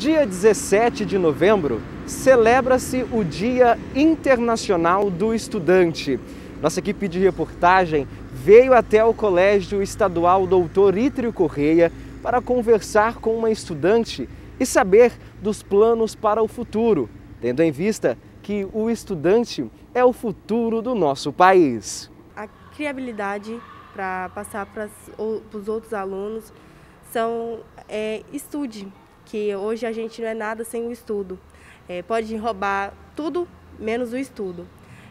Dia 17 de novembro, celebra-se o Dia Internacional do Estudante. Nossa equipe de reportagem veio até o Colégio Estadual Doutor Ítrio Correia para conversar com uma estudante e saber dos planos para o futuro, tendo em vista que o estudante é o futuro do nosso país. A criabilidade para passar para os outros alunos são estude, que hoje a gente não é nada sem o estudo. Pode roubar tudo menos o estudo.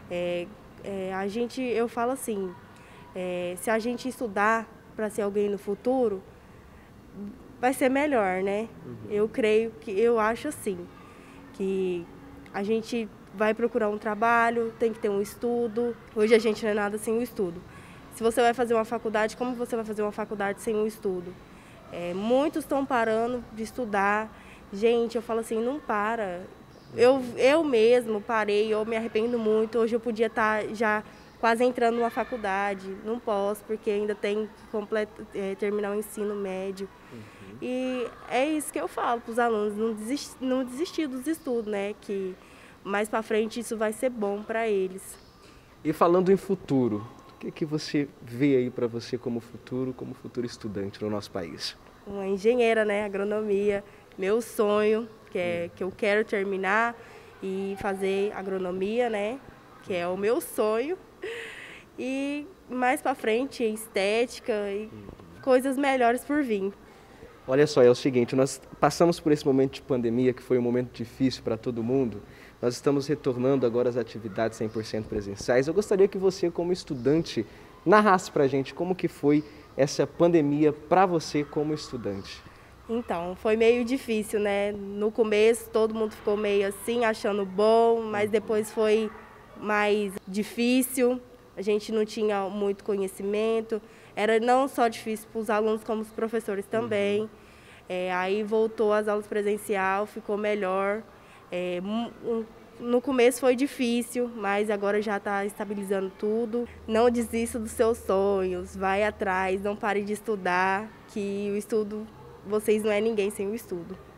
Eu falo assim, se a gente estudar para ser alguém no futuro, vai ser melhor, né? Eu acho assim, que a gente vai procurar um trabalho, tem que ter um estudo. Hoje a gente não é nada sem o estudo. Se você vai fazer uma faculdade, como você vai fazer uma faculdade sem o estudo? Muitos estão parando de estudar. Gente, eu falo assim, não para. Eu mesmo parei, eu me arrependo muito. Hoje eu podia estar já quase entrando numa faculdade. Não posso, porque ainda tem que terminar o ensino médio. E é isso que eu falo para os alunos, não desistir dos estudos, né? Que mais para frente isso vai ser bom para eles. E falando em futuro, o que você vê aí para você como futuro estudante no nosso país? Uma engenheira, né? Agronomia, meu sonho, que eu quero terminar e fazer agronomia, né? Que é o meu sonho. E mais para frente, estética e coisas melhores por vir. Olha só, é o seguinte, nós passamos por esse momento de pandemia, que foi um momento difícil para todo mundo. Nós estamos retornando agora às atividades 100% presenciais. Eu gostaria que você, como estudante, narrasse para a gente como que foi essa pandemia para você como estudante. Então, foi meio difícil, né? No começo, todo mundo ficou meio assim, achando bom, mas depois foi mais difícil. A gente não tinha muito conhecimento. Era não só difícil para os alunos, como os professores também. Aí voltou às aulas presencial, ficou melhor. No começo foi difícil, mas agora já está estabilizando tudo. Não desista dos seus sonhos, vai atrás, não pare de estudar, que o estudo, vocês não é ninguém sem o estudo.